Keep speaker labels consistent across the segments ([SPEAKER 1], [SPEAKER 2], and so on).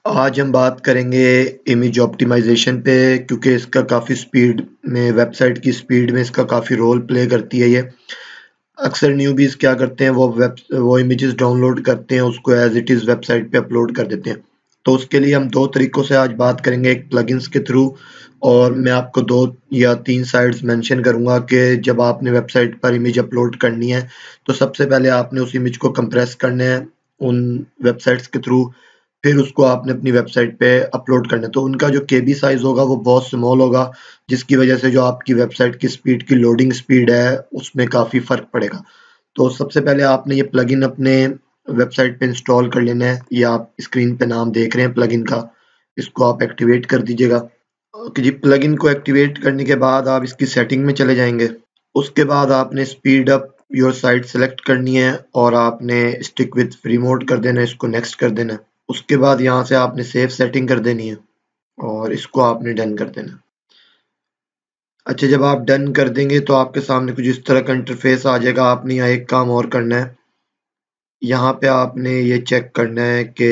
[SPEAKER 1] आज हम बात करेंगे इमेज ऑप्टिमाइज़ेशन पे, क्योंकि इसका काफ़ी स्पीड में वेबसाइट की स्पीड में इसका काफ़ी रोल प्ले करती है ये। अक्सर न्यूबीज़ क्या करते हैं, वो इमेजेस डाउनलोड करते हैं, उसको एज़ इट इज़ वेबसाइट पे अपलोड कर देते हैं। तो उसके लिए हम 2 तरीकों से आज बात करेंगे, एक प्लगइन्स के थ्रू, और मैं आपको 2 या 3 साइट्स मेंशन करूँगा कि जब आपने वेबसाइट पर इमेज अपलोड करनी है, तो सबसे पहले आपने उस इमेज को कंप्रेस करना है उन वेबसाइट्स के थ्रू, फिर उसको आपने अपनी वेबसाइट पे अपलोड करना है। तो उनका जो केबी साइज़ होगा वो बहुत स्मॉल होगा, जिसकी वजह से जो आपकी वेबसाइट की स्पीड की लोडिंग स्पीड है उसमें काफ़ी फ़र्क पड़ेगा। तो सबसे पहले आपने ये प्लगइन अपने वेबसाइट पे इंस्टॉल कर लेना है। ये आप स्क्रीन पे नाम देख रहे हैं प्लगइन का, इसको आप एक्टिवेट कर दीजिएगा। ओके जी, प्लगइन को एक्टिवेट करने के बाद आप इसकी सेटिंग में चले जाएंगे। उसके बाद आपने speed up your site select करनी है और आपने स्टिक विद फ्री मोड कर देना है, इसको नेक्स्ट कर देना है। उसके बाद यहाँ से आपने सेव सेटिंग कर देनी है और इसको आपने डन कर देना है। अच्छा, जब आप डन कर देंगे तो आपके सामने कुछ इस तरह का इंटरफेस आ जाएगा। आपने यहाँ एक काम और करना है, यहाँ पे आपने ये चेक करना है कि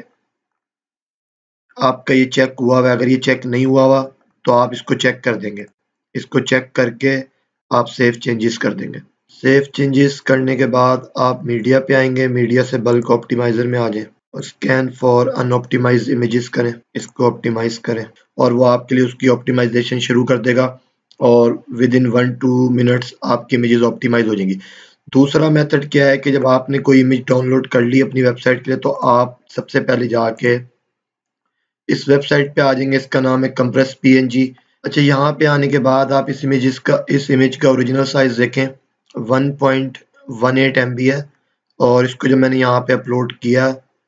[SPEAKER 1] आपका ये चेक हुआ हुआ है। अगर ये चेक नहीं हुआ हुआ तो आप इसको चेक कर देंगे। इसको चेक करके आप सेव चेंजेस कर देंगे। सेव चेंजेस करने के बाद आप मीडिया पे आएंगे, मीडिया से बल्क ऑप्टिमाइजर में आ जाएं और स्कैन फॉर अनऑप्टिमाइज्ड इमेजेस करें, इसको ऑप्टिमाइज करें और वो आपके लिए उसकी ऑप्टिमाइजेशन शुरू कर देगा और विद इन 1-2 मिनट्स आपकी इमेजेस ऑप्टिमाइज हो जाएंगी। दूसरा मेथड क्या है कि जब आपने कोई इमेज डाउनलोड कर ली अपनी वेबसाइट के लिए, तो आप सबसे पहले जाके इस वेबसाइट पे आ जाएंगे। इसका नाम है कंप्रेस पीएनजी। अच्छा, यहाँ पे आने के बाद आप इस इमेज का ओरिजिनल साइज देखें, 1.18 MB है और इसको जो मैंने यहाँ पे अपलोड किया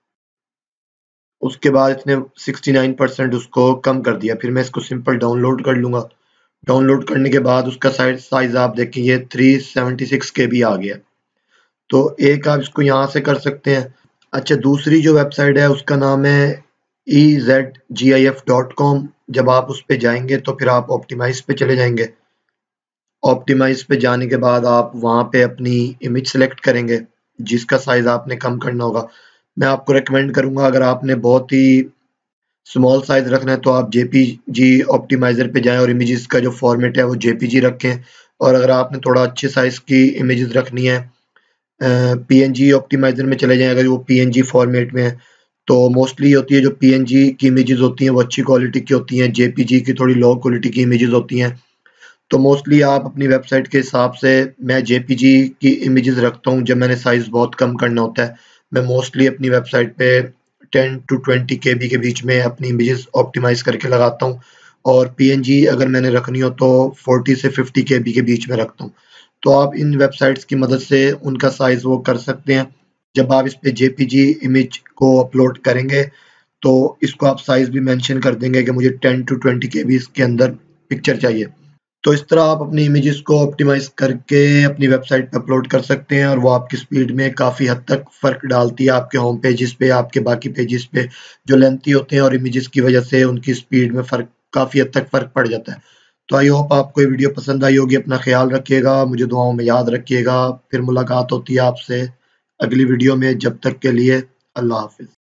[SPEAKER 1] उसके बाद इसने 69% उसको कम कर दिया। फिर मैं इसको सिंपल डाउनलोड कर लूँगा। डाउनलोड करने के बाद उसका साइज आप देखें, ये 376 KB आ गया। तो एक आप इसको यहाँ से कर सकते हैं। अच्छा, दूसरी जो वेबसाइट है उसका नाम है ezgif.com। जब आप उस पे जाएंगे तो फिर आप ऑप्टिमाइज पे चले जाएंगे। ऑप्टिमाइज पे जाने के बाद आप वहाँ पे अपनी इमेज सेलेक्ट करेंगे जिसका साइज आपने कम करना होगा। मैं आपको रेकमेंड करूँगा, अगर आपने बहुत ही स्मॉल साइज रखना है तो आप जेपीजी ऑप्टिमाइजर पे जाएं और इमेजेस का जो फॉर्मेट है वो जेपीजी रखें। और अगर आपने थोड़ा अच्छे साइज की इमेजेस रखनी है, पीएनजी ऑप्टिमाइजर में चले जाएं अगर वो पीएनजी फॉर्मेट में है। तो मोस्टली होती है जो पीएनजी की इमेजेस होती हैं वो अच्छी क्वालिटी की होती हैं, जेपीजी की थोड़ी लो क्वालिटी की इमेजेस होती हैं। तो मोस्टली आप अपनी वेबसाइट के हिसाब से, मैं जेपीजी की इमेजेस रखता हूँ जब मैंने साइज बहुत कम करना होता है। मैं मोस्टली अपनी वेबसाइट पे 10 to 20 KB के बीच में अपनी इमेजेस ऑप्टिमाइज करके लगाता हूँ और पीएनजी अगर मैंने रखनी हो तो 40 से 50 KB के बीच में रखता हूँ। तो आप इन वेबसाइट्स की मदद से उनका साइज वो कर सकते हैं। जब आप इस पे जेपीजी इमेज को अपलोड करेंगे तो इसको आप साइज भी मेंशन कर देंगे कि मुझे 10 to 20 KB के अंदर पिक्चर चाहिए। तो इस तरह आप अपनी इमेजेस को ऑप्टिमाइज करके अपनी वेबसाइट पे अपलोड कर सकते हैं और वो आपकी स्पीड में काफ़ी हद तक फ़र्क डालती है आपके होम पेजेस पे, आपके बाकी पेजेस पे जो लेंथी होते हैं और इमेजेस की वजह से उनकी स्पीड में फ़र्क, काफ़ी हद तक फ़र्क पड़ जाता है। तो आई होप आपको ये वीडियो पसंद आई होगी। अपना ख्याल रखिएगा, मुझे दुआओं में याद रखिएगा। फिर मुलाकात होती है आपसे अगली वीडियो में। जब तक के लिए अल्लाह हाफ़िज़।